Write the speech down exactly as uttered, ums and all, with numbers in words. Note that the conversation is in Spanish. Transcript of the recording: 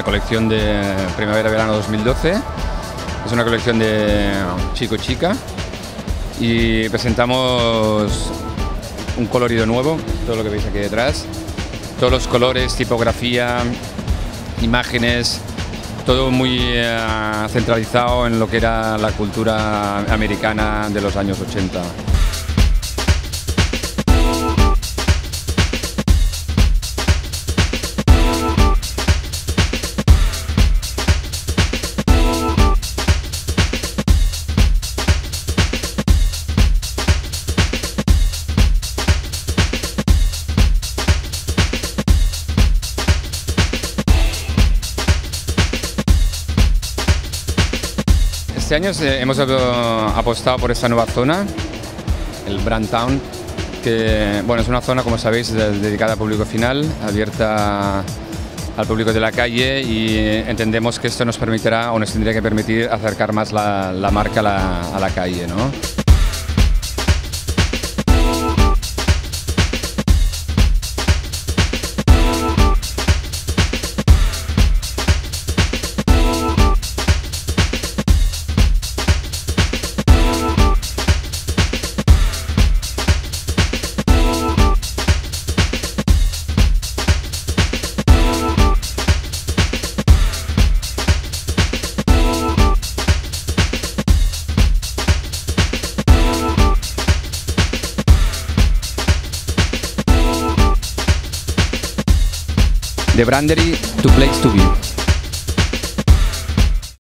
la colección de Primavera-Verano dos mil doce. Es una colección de chico-chica y presentamos un colorido nuevo, todo lo que veis aquí detrás. Todos los colores, tipografía, imágenes, todo muy uh, centralizado en lo que era la cultura americana de los años ochenta. Este año hemos apostado por esta nueva zona, el Brand Town, que bueno, es una zona, como sabéis, dedicada al público final, abierta al público de la calle, y entendemos que esto nos permitirá o nos tendría que permitir acercar más la, la marca a la, a la calle, ¿no? The Brandery, to place to be.